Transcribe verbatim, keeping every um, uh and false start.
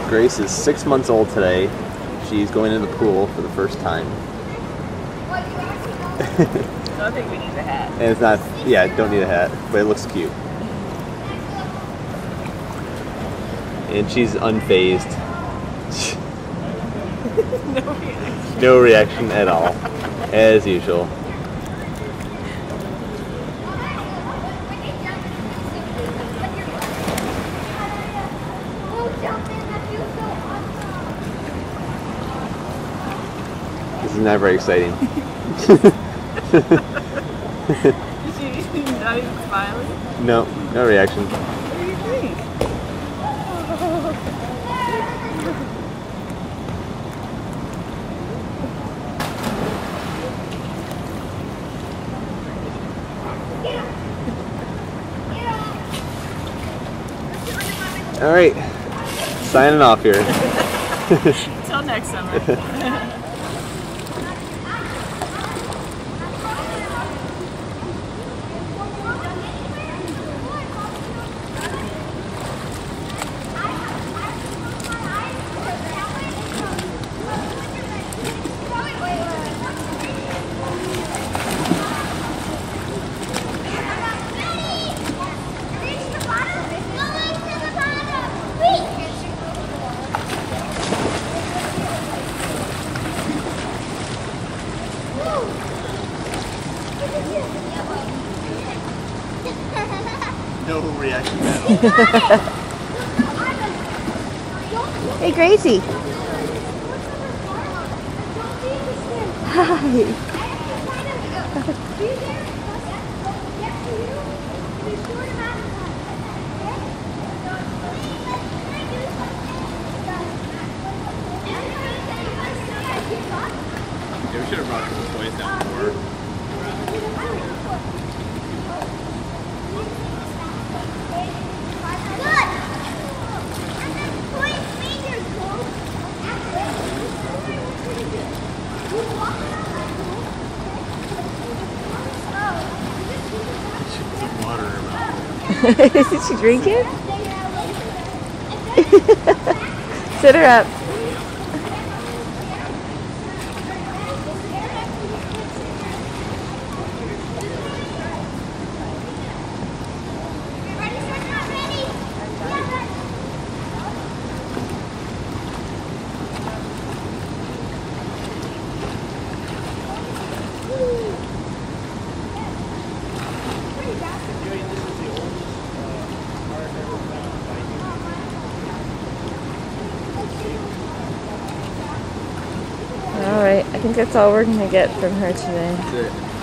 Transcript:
Grace is six months old today. She's going in the pool for the first time. I don't think we need a hat. And it's not, yeah, don't need a hat, but it looks cute. And she's unfazed. No reaction. No reaction at all, as usual. This is not very exciting. Is she not even smiling? No, no reaction. What do you think? All right, signing off here. Till next summer. No reaction at all. Hey, Gracie. Hi. Yeah, we should have brought some toys down more. Some water in her mouth. Is she drinking? Sit her up. Alright, I think that's all we're going to get from her today. That's it.